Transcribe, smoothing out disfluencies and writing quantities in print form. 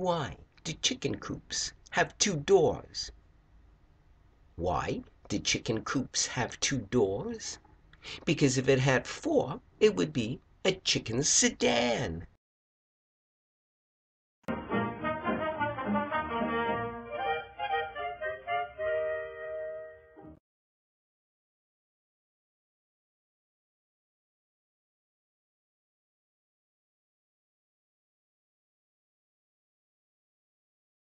Why do chicken coops have two doors? Why did chicken coops have two doors? Because if it had four, it would be a chicken sedan.